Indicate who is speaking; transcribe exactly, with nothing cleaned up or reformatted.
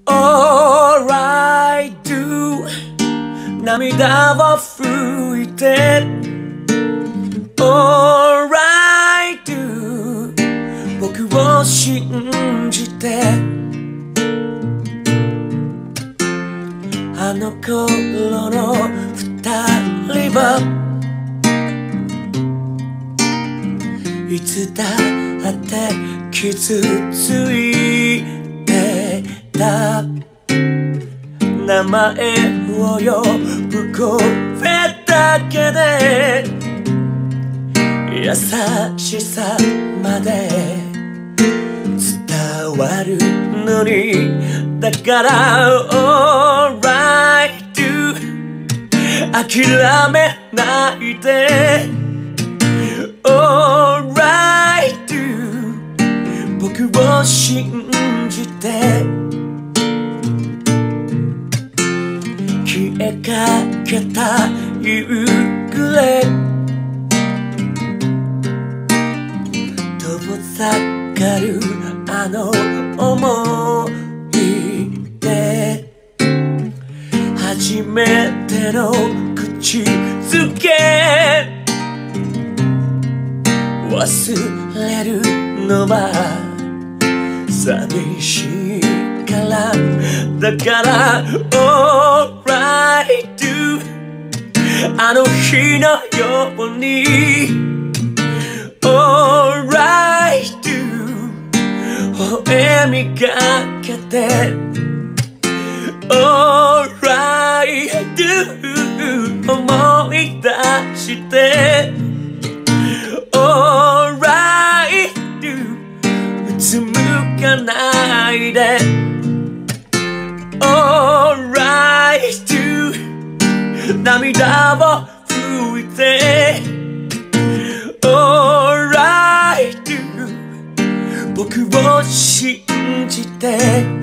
Speaker 1: Alright do 涙を拭いて Alright do 僕を信じてあの頃の二人はいつだって傷ついてた名前を呼ぶ声だけで優しさまで伝わるのにだから Alright do 諦めないで Alright do 僕を信じて消えかけた夕暮れ遠ざかるあの想い出初めての口づけ忘れるのは寂しいからだから Alright do あの日のように Alright do 微笑みかけて Alright do 思い出してAlright do うつむかないで Alright do 涙を拭いて Alright do 僕を信じて